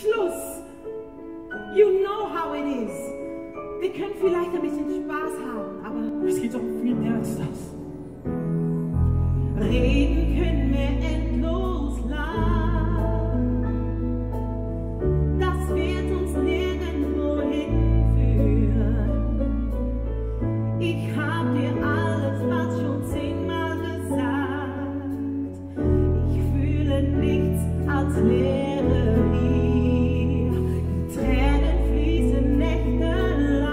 Schluss. You know how it is. Wir können vielleicht ein bisschen Spaß haben, aber es geht um viel mehr als das. Reden können wir endlos lang. Das wird uns nirgendwo hinführen. Ich hab dir alles fast schon 10-mal gesagt. Ich fühle nichts als Leere hier. Die Tränen fließen nächtelang.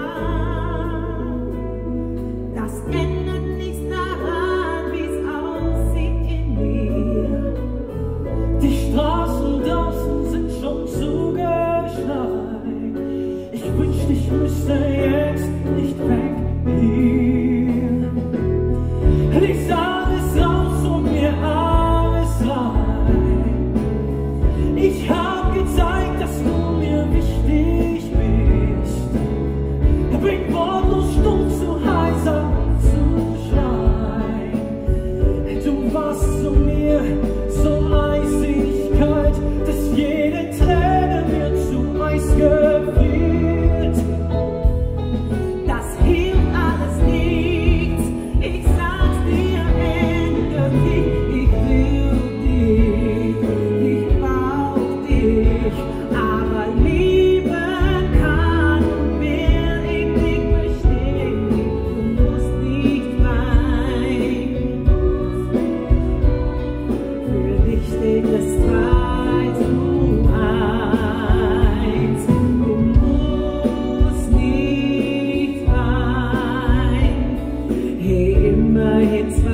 Das ändert nichts daran, wie es aussieht in mir. Die Straßen draußen sind schon zugeschneit. Ich wünschte, ich müsste jetzt nicht weg hier. Lies alles raus und mir alles rein. Ich hab gezeigt, dass du mir wichtig bist. Bin wortlos stumm, zu heiser zu schreien. Du warst zu mir so eisig kalt, dass jede Träne mir zu Eis gefriert. Das hilft alles nichts. Ich sag's dir endlich. Ich will dich, ich brauch dich. Aber Liebe kann und will ich nicht verstehen. Du musst nicht weinen. Für dich steht das 3:1. Du musst nicht weinen. Hey, immerhin 2:1.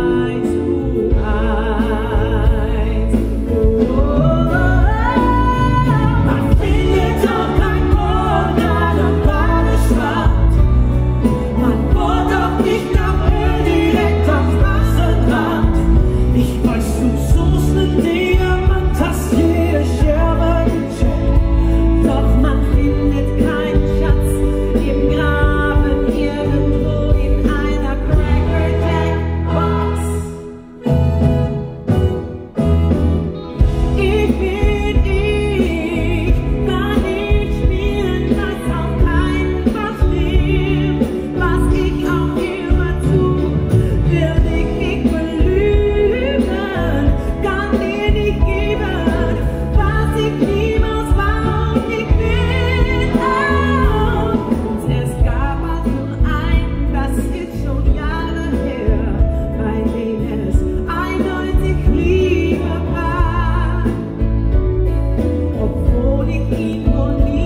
Man findet doch kein Mond an der Badestrand. Man bohrt doch nicht nach Öl direkt am Straßenrand. Ich weiß, du suchst einen Diamant, hast jede Scherbe gecheckt. Doch man findet keinen Schatz im Graben irgendwo in einer Cracker Jack Box. Ich bin ich, kann nicht spielen, was auf keinen Fall stimmt. Was ich auch immer tu, will dich nicht belügen, kann dir nicht geben, was ich niemals war und ich bin auch. Und es gab mal schon einen, das ist schon Jahre her, bei dem es eindeutig Liebe war, obwohl ich ihn wohl nie